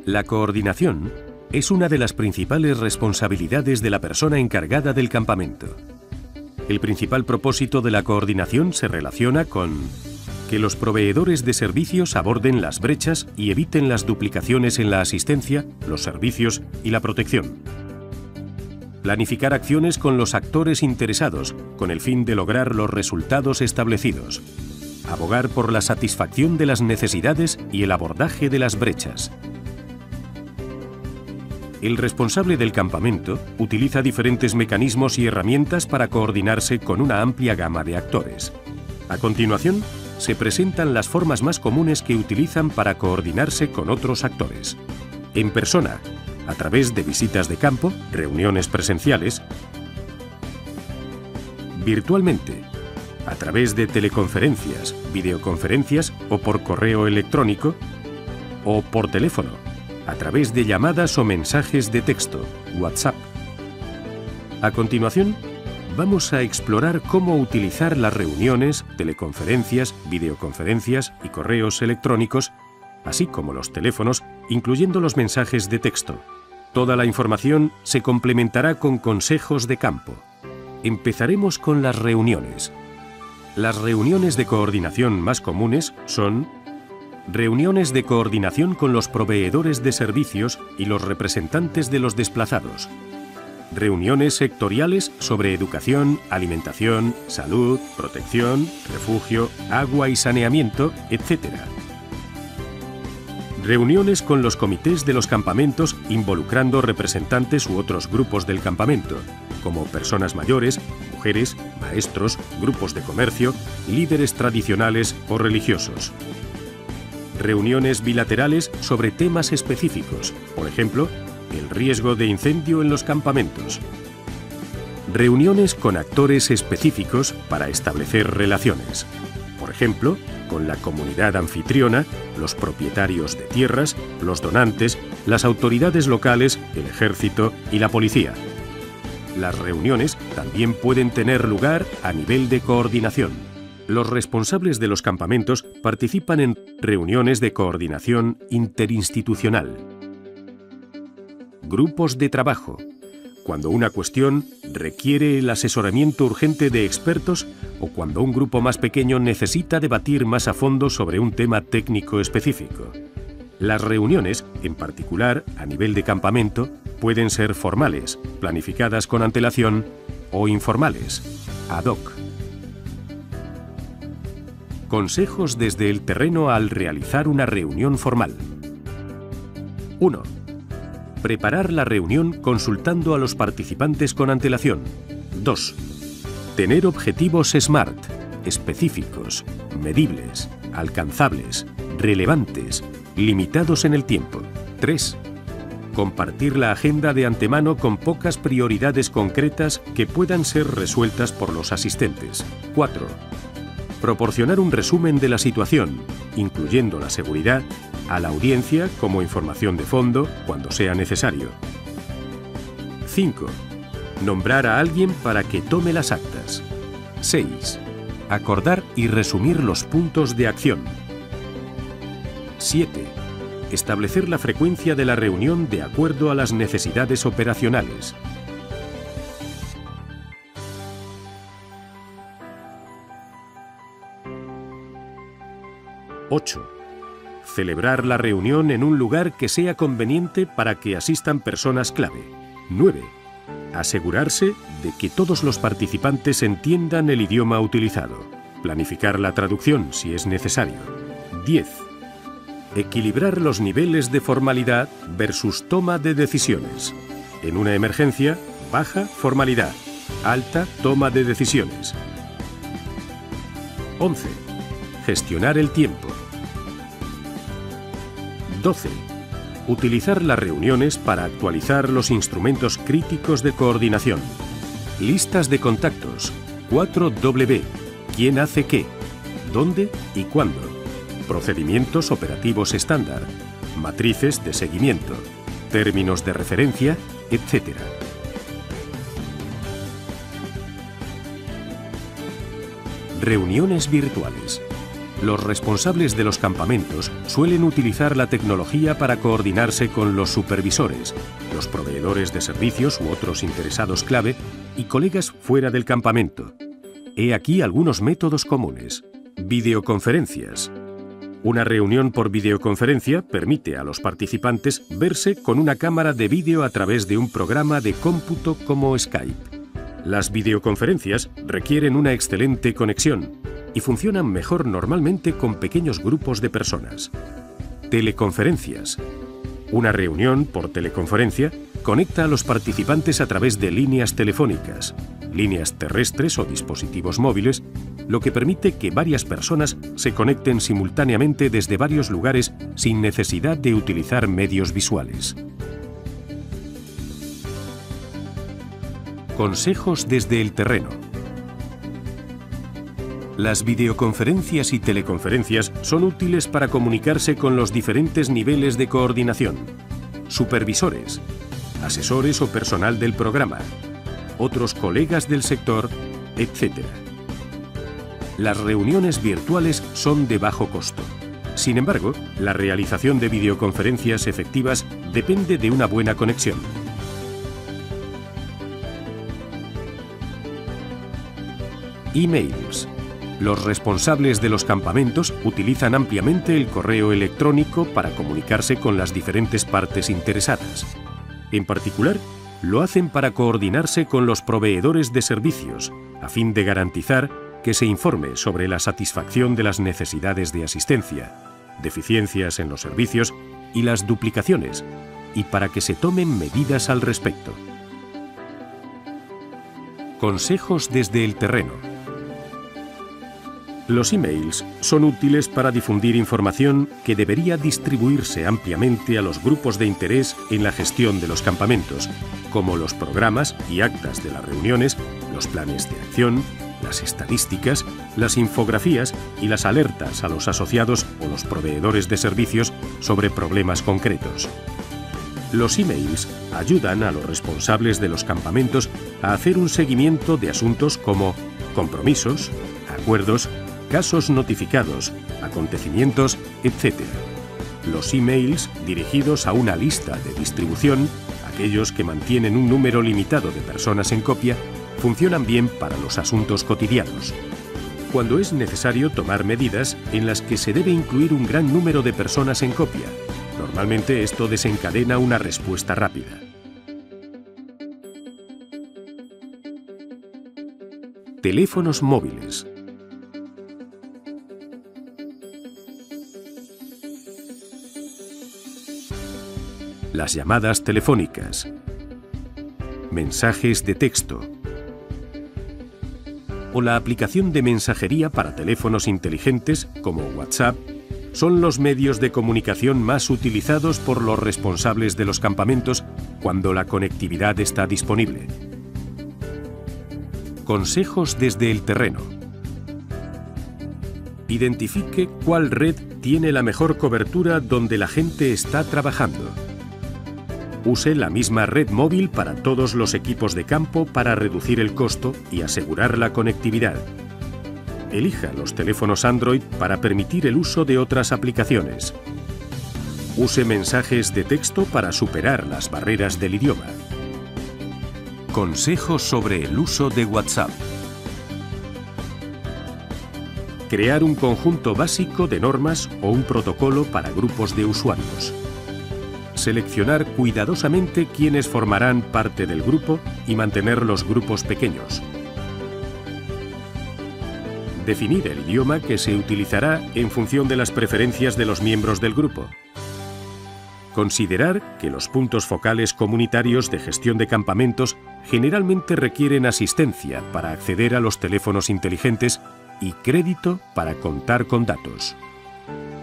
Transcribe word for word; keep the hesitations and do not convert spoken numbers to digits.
La coordinación es una de las principales responsabilidades de la persona encargada del campamento. El principal propósito de la coordinación se relaciona con que los proveedores de servicios aborden las brechas y eviten las duplicaciones en la asistencia, los servicios y la protección. Planificar acciones con los actores interesados, con el fin de lograr los resultados establecidos. Abogar por la satisfacción de las necesidades y el abordaje de las brechas. El responsable del campamento utiliza diferentes mecanismos y herramientas para coordinarse con una amplia gama de actores. A continuación, se presentan las formas más comunes que utilizan para coordinarse con otros actores. En persona, a través de visitas de campo, reuniones presenciales. Virtualmente, a través de teleconferencias, videoconferencias o por correo electrónico, o por teléfono, a través de llamadas o mensajes de texto, WhatsApp. A continuación, vamos a explorar cómo utilizar las reuniones, teleconferencias, videoconferencias y correos electrónicos, así como los teléfonos, incluyendo los mensajes de texto. Toda la información se complementará con consejos de campo. Empezaremos con las reuniones. Las reuniones de coordinación más comunes son reuniones de coordinación con los proveedores de servicios y los representantes de los desplazados. Reuniones sectoriales sobre educación, alimentación, salud, protección, refugio, agua y saneamiento, etcétera. Reuniones con los comités de los campamentos involucrando representantes u otros grupos del campamento, como personas mayores, mujeres, maestros, grupos de comercio, líderes tradicionales o religiosos. Reuniones bilaterales sobre temas específicos, por ejemplo, el riesgo de incendio en los campamentos. Reuniones con actores específicos para establecer relaciones, por ejemplo, con la comunidad anfitriona, los propietarios de tierras, los donantes, las autoridades locales, el ejército y la policía. Las reuniones también pueden tener lugar a nivel de coordinación. Los responsables de los campamentos participan en reuniones de coordinación interinstitucional. Grupos de trabajo, cuando una cuestión requiere el asesoramiento urgente de expertos o cuando un grupo más pequeño necesita debatir más a fondo sobre un tema técnico específico. Las reuniones, en particular a nivel de campamento, pueden ser formales, planificadas con antelación, o informales, ad hoc. Consejos desde el terreno al realizar una reunión formal. uno. Preparar la reunión consultando a los participantes con antelación. dos. Tener objetivos SMART, específicos, medibles, alcanzables, relevantes, limitados en el tiempo. tres. Compartir la agenda de antemano con pocas prioridades concretas que puedan ser resueltas por los asistentes. cuatro. Proporcionar un resumen de la situación, incluyendo la seguridad, a la audiencia como información de fondo cuando sea necesario. cinco. Nombrar a alguien para que tome las actas. seis. Acordar y resumir los puntos de acción. siete. Establecer la frecuencia de la reunión de acuerdo a las necesidades operacionales. ocho. Celebrar la reunión en un lugar que sea conveniente para que asistan personas clave. nueve. Asegurarse de que todos los participantes entiendan el idioma utilizado. Planificar la traducción si es necesario. diez. Equilibrar los niveles de formalidad versus toma de decisiones. En una emergencia, baja formalidad, alta toma de decisiones. once. Gestionar el tiempo. doce. Utilizar las reuniones para actualizar los instrumentos críticos de coordinación. Listas de contactos. cuatro W. ¿Quién hace qué? ¿Dónde y cuándo? Procedimientos operativos estándar. Matrices de seguimiento. Términos de referencia, etcétera. Reuniones virtuales. Los responsables de los campamentos suelen utilizar la tecnología para coordinarse con los supervisores, los proveedores de servicios u otros interesados clave y colegas fuera del campamento. He aquí algunos métodos comunes. Videoconferencias. Una reunión por videoconferencia permite a los participantes verse con una cámara de vídeo a través de un programa de cómputo como Skype. Las videoconferencias requieren una excelente conexión y funcionan mejor normalmente con pequeños grupos de personas. Teleconferencias. Una reunión por teleconferencia conecta a los participantes a través de líneas telefónicas, líneas terrestres o dispositivos móviles, lo que permite que varias personas se conecten simultáneamente desde varios lugares sin necesidad de utilizar medios visuales. Consejos desde el terreno. Las videoconferencias y teleconferencias son útiles para comunicarse con los diferentes niveles de coordinación: supervisores, asesores o personal del programa, otros colegas del sector, etcétera. Las reuniones virtuales son de bajo costo. Sin embargo, la realización de videoconferencias efectivas depende de una buena conexión. Emails. Los responsables de los campamentos utilizan ampliamente el correo electrónico para comunicarse con las diferentes partes interesadas. En particular, lo hacen para coordinarse con los proveedores de servicios, a fin de garantizar que se informe sobre la satisfacción de las necesidades de asistencia, deficiencias en los servicios y las duplicaciones, y para que se tomen medidas al respecto. Consejos desde el terreno. Los emails son útiles para difundir información que debería distribuirse ampliamente a los grupos de interés en la gestión de los campamentos, como los programas y actas de las reuniones, los planes de acción, las estadísticas, las infografías y las alertas a los asociados o los proveedores de servicios sobre problemas concretos. Los emails ayudan a los responsables de los campamentos a hacer un seguimiento de asuntos como compromisos, acuerdos, casos notificados, acontecimientos, etcétera. Los emails dirigidos a una lista de distribución, aquellos que mantienen un número limitado de personas en copia, funcionan bien para los asuntos cotidianos. Cuando es necesario tomar medidas en las que se debe incluir un gran número de personas en copia, normalmente esto desencadena una respuesta rápida. Teléfonos móviles. Las llamadas telefónicas, mensajes de texto o la aplicación de mensajería para teléfonos inteligentes como WhatsApp son los medios de comunicación más utilizados por los responsables de los campamentos cuando la conectividad está disponible. Consejos desde el terreno. Identifique cuál red tiene la mejor cobertura donde la gente está trabajando. Use la misma red móvil para todos los equipos de campo para reducir el costo y asegurar la conectividad. Elija los teléfonos Android para permitir el uso de otras aplicaciones. Use mensajes de texto para superar las barreras del idioma. Consejos sobre el uso de WhatsApp. Crear un conjunto básico de normas o un protocolo para grupos de usuarios. Seleccionar cuidadosamente quiénes formarán parte del grupo y mantener los grupos pequeños. Definir el idioma que se utilizará en función de las preferencias de los miembros del grupo. Considerar que los puntos focales comunitarios de gestión de campamentos generalmente requieren asistencia para acceder a los teléfonos inteligentes y crédito para contar con datos.